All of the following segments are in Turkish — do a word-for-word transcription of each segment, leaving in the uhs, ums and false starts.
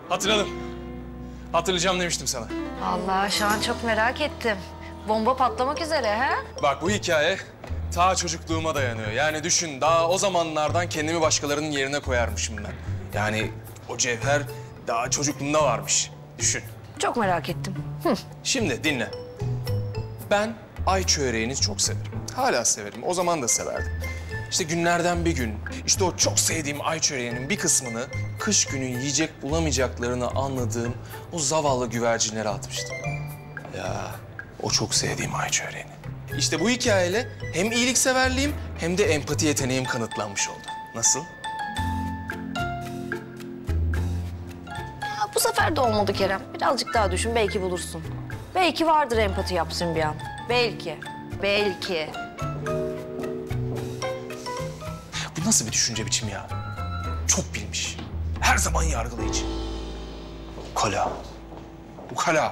Hatırladım. Hatırlayacağım demiştim sana. Allah şu an çok merak ettim. Bomba patlamak üzere ha? Bak bu hikaye ta çocukluğuma dayanıyor. Yani düşün daha o zamanlardan kendimi başkalarının yerine koyarmışım ben. Yani o cevher daha çocukluğumda varmış. Düşün. Çok merak ettim. Hı. Şimdi dinle. Ben ay çöreğini çok severim. Hala severim. O zaman da severdim. İşte günlerden bir gün, işte o çok sevdiğim ay çöreğinin bir kısmını kış günü yiyecek bulamayacaklarını anladığım o zavallı güvercinlere atmıştım. Ya o çok sevdiğim ay çöreğini. İşte bu hikayeyle hem iyilikseverliğim hem de empati yeteneğim kanıtlanmış oldu. Nasıl? Ya, bu sefer de olmadı Kerem. Birazcık daha düşün, belki bulursun. Belki vardır empati yapsın bir an. Belki. Belki. Bu nasıl bir düşünce biçimi ya? Çok bilmiş. Her zaman yargılayıcı. Ukala. Ukala.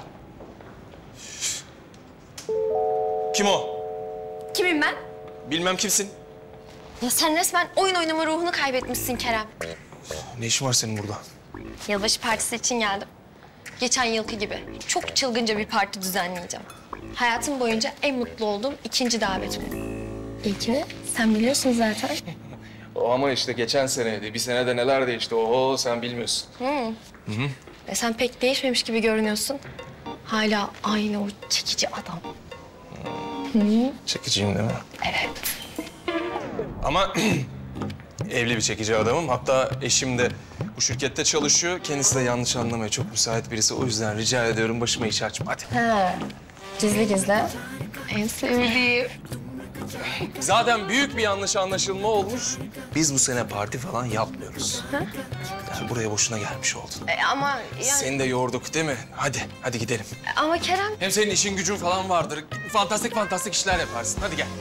Kim o? Kimim ben? Bilmem kimsin. Ya sen resmen oyun oynama ruhunu kaybetmişsin Kerem. Ne işin var senin burada? Yılbaşı partisi için geldim. Geçen yılki gibi çok çılgınca bir parti düzenleyeceğim. Hayatım boyunca en mutlu olduğum ikinci davet bu. İlk mi? Sen biliyorsun zaten. O ama işte geçen seneydi. Bir senede neler değişti. Oho sen bilmiyorsun. Hı. Hı hı. E sen pek değişmemiş gibi görünüyorsun. Hala aynı o çekici adam. Hmm. Hı. Çekiciyim değil mi? Evet. Ama evli bir çekici adamım. Hatta eşim de bu şirkette çalışıyor. Kendisi de yanlış anlamaya çok müsait birisi. O yüzden rica ediyorum başıma iş açma hadi. Ha. Gizli gizli. En sevdiğim. Zaten büyük bir yanlış anlaşılma olmuş. Biz bu sene parti falan yapmıyoruz. Ha? Yani buraya boşuna gelmiş oldun. E, ama yani... Seni de yorduk değil mi? Hadi, hadi gidelim. Ama Kerem... Hem senin işin gücün falan vardır. Fantastik fantastik işler yaparsın. Hadi gel.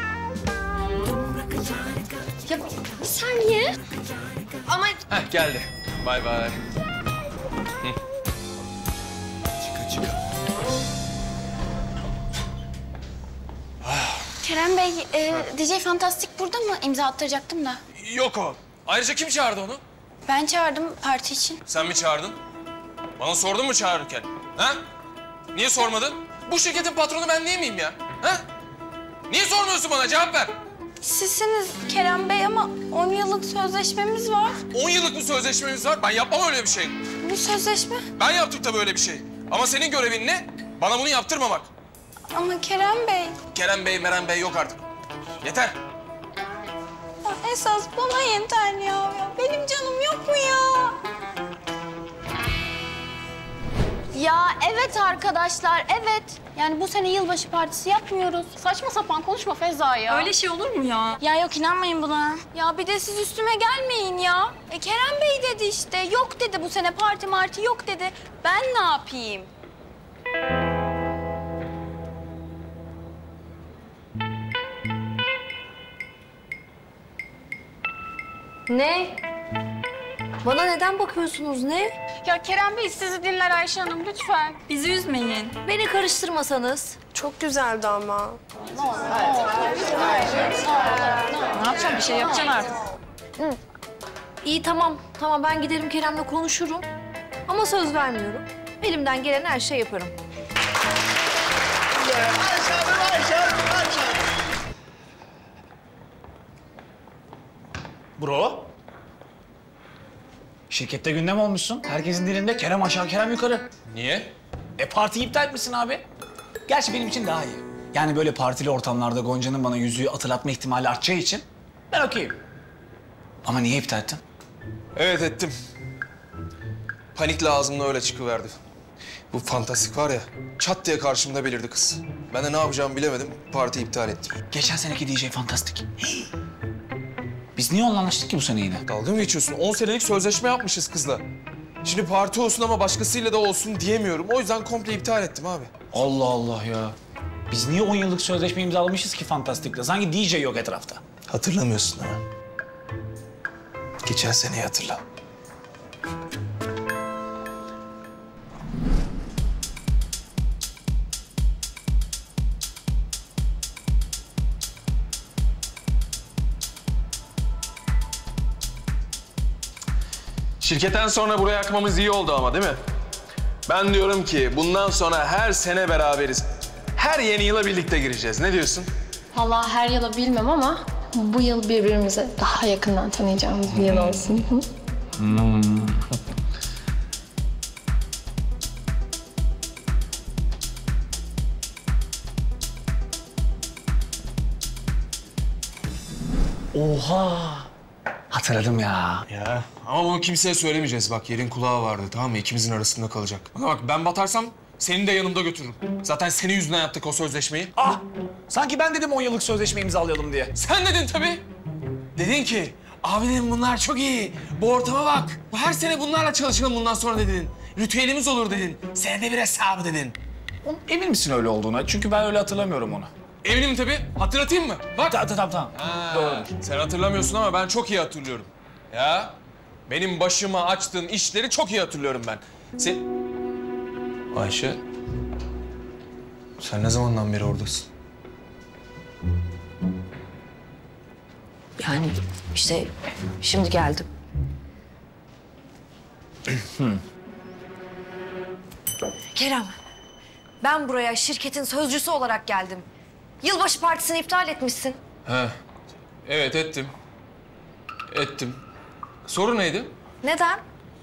Ya bir saniye. Ama... Heh geldi. Bay bay. Kerem Bey, e, D J Fantastik burada mı? İmza attıracaktım da. Yok o. Ayrıca kim çağırdı onu? Ben çağırdım parti için. Sen mi çağırdın? Bana sordun mu çağırırken? Ha? Niye sormadın? Bu şirketin patronu ben değil miyim ya? Ha? Niye sormuyorsun bana? Cevap ver. Sizsiniz Kerem Bey ama on yıllık sözleşmemiz var. On yıllık bir sözleşmemiz var. Ben yapmam öyle bir şey. Bu sözleşme? Ben yaptım tabii öyle bir şey. Ama senin görevin ne? Bana bunu yaptırmamak. Ama Kerem Bey... Kerem Bey, Meren Bey yok artık. Yeter. Ya esas bana yeter ya. ya. Benim canım yok mu ya? Ya evet arkadaşlar, evet. Yani bu sene yılbaşı partisi yapmıyoruz. Saçma sapan konuşma Feza ya. Öyle şey olur mu ya? Ya yok inanmayın buna. Ya bir de siz üstüme gelmeyin ya. E Kerem Bey dedi işte. Yok dedi bu sene parti marti yok dedi. Ben ne yapayım? Ne? Bana neden bakıyorsunuz ne? Ya Kerem Bey sizi dinler Ayşe Hanım lütfen. Bizi üzmeyin. Beni karıştırmasanız. Çok güzeldi ama. Ne yapacağım? Bir şey yapacaksın artık. Hı. İyi tamam. Tamam ben giderim Kerem'le konuşurum. Ama söz vermiyorum. Elimden gelen her şeyi yaparım. Ayşe Hanım, Ayşe Hanım, Ayşe Hanım. Bro. Şirkette gündem olmuşsun. Herkesin dilinde Kerem aşağı, Kerem yukarı. Niye? E partiyi iptal etmişsin abi. Gerçi benim için daha iyi. Yani böyle partili ortamlarda Gonca'nın bana yüzüğü hatırlatma ihtimali artacağı için ben okeyim. Ama niye iptal ettin? Evet ettim. Panikle ağzımda öyle çıkıverdi. Bu fantastik var ya, çat diye karşımda belirdi kız. Ben de ne yapacağımı bilemedim, partiyi iptal ettim. Geçen seneki D J Fantastik. Biz niye onunla anlaştık ki bu sene yine? Dalga mı geçiyorsun? On senelik sözleşme yapmışız kızla. Şimdi parti olsun ama başkasıyla da olsun diyemiyorum. O yüzden komple iptal ettim abi. Allah Allah ya. Biz niye on yıllık sözleşme imzalamışız ki Fantastik'le? Sanki D J yok etrafta. Hatırlamıyorsun ha. Geçen seneyi hatırla. Şirketten sonra buraya akmamız iyi oldu ama değil mi? Ben diyorum ki bundan sonra her sene beraberiz. Her yeni yıla birlikte gireceğiz. Ne diyorsun? Vallahi her yılı bilmem ama bu yıl birbirimizi daha yakından tanıyacağımız bir yıl olsun. Hı? Oha! Hatırladım ya. Ya ama bunu kimseye söylemeyeceğiz bak. Yerin kulağı vardı tamam mı? İkimizin arasında kalacak. Bana bak ben batarsam seni de yanımda götürürüm. Zaten senin yüzünden yaptık o sözleşmeyi. Ah! Sanki ben dedim on yıllık sözleşme imzalayalım diye. Sen dedin tabii. Dedin ki abi dedim bunlar çok iyi. Bu ortama bak. Her sene bunlarla çalışalım bundan sonra dedin. Ritüelimiz olur dedin. Senede bir hesabı dedin. Emin misin öyle olduğuna? Çünkü ben öyle hatırlamıyorum onu. Eminim tabii. Hatırlatayım mı? Bak. Tamam tamam tamam. Ha, Doğrudur. sen hatırlamıyorsun ama ben çok iyi hatırlıyorum. Ya benim başıma açtığın işleri çok iyi hatırlıyorum ben. Sen... Ayşe. Sen ne zamandan beri oradasın? Yani işte şimdi geldim. Kerem, ben buraya şirketin sözcüsü olarak geldim. Yılbaşı partisini iptal etmişsin. He. Evet ettim. Ettim. Soru neydi? Neden?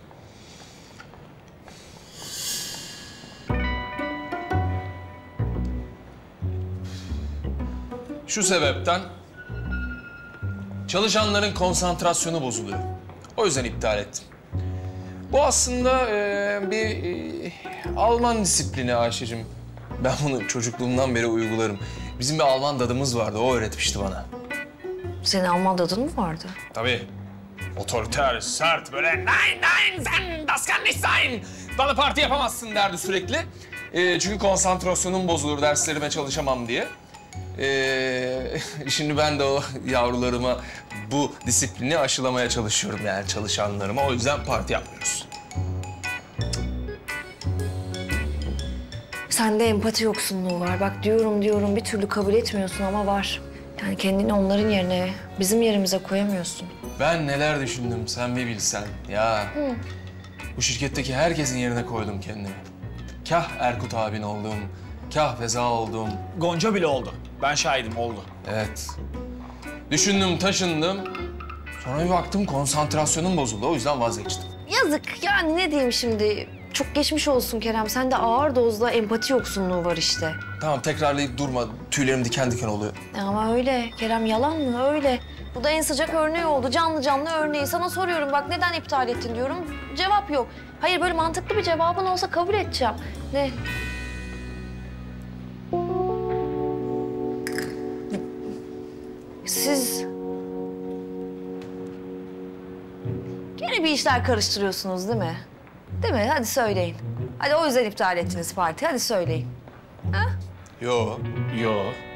Şu sebepten çalışanların konsantrasyonu bozuluyor. O yüzden iptal ettim. Bu aslında e, bir e, Alman disiplini Ayşe'cim. Ben bunu çocukluğumdan beri uygularım. Bizim bir Alman dadımız vardı, o öğretmişti bana. Senin Alman dadın mı vardı? Tabii. Otoriter, sert böyle nein nein sen das kann nicht sein. Bana parti yapamazsın derdi sürekli. E, çünkü konsantrasyonum bozulur derslerime çalışamam diye. E, şimdi ben de o yavrularıma bu disiplini aşılamaya çalışıyorum yani çalışanlarıma. O yüzden parti yapmıyoruz. Sende empati yoksunluğu var. Bak diyorum diyorum bir türlü kabul etmiyorsun ama var. Yani kendini onların yerine, bizim yerimize koyamıyorsun. Ben neler düşündüm sen bir bilsen ya. Hı. Bu şirketteki herkesin yerine koydum kendimi. Kah Erkut abin oldum, kah Feza oldum. Gonca bile oldu. Ben şahidim oldu. Evet. Düşündüm, taşındım. Sonra bir baktım konsantrasyonum bozuldu. O yüzden vazgeçtim. Yazık yani ne diyeyim şimdi. Çok geçmiş olsun Kerem. Sende ağır dozda empati yoksunluğu var işte. Tamam tekrarlayıp durma. Tüylerim diken diken oluyor. Ama öyle Kerem yalan mı? Öyle. Bu da en sıcak örneği oldu. Canlı canlı örneği. Sana soruyorum bak neden iptal ettin diyorum. Cevap yok. Hayır böyle mantıklı bir cevabın olsa kabul edeceğim. Ne? Siz... Gene bir işler karıştırıyorsunuz değil mi? Değil mi? Hadi söyleyin. Hadi o yüzden iptal ettiniz parti. Hadi söyleyin. Ha? Yo. Yo.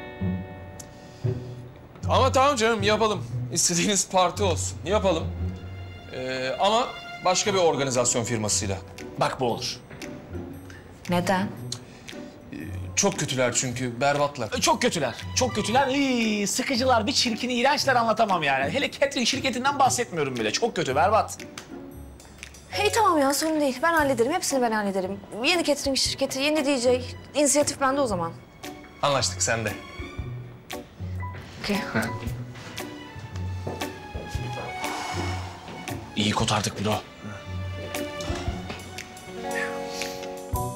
Ama tamam canım yapalım. İstediğiniz parti olsun. Yapalım. Ee, ama başka bir organizasyon firmasıyla. Bak bu olur. Neden? Çok kötüler çünkü, berbatlar. Çok kötüler. Çok kötüler. İyi, sıkıcılar, bir çirkin, iğrençler anlatamam yani. Hele catering şirketinden bahsetmiyorum bile. Çok kötü, berbat. Hey tamam ya sorun değil. Ben hallederim. Hepsini ben hallederim. Yeni catering şirketi, yeni D J. İnisiyatif bende o zaman. Anlaştık sen de. Okey. İyi kotardık bro.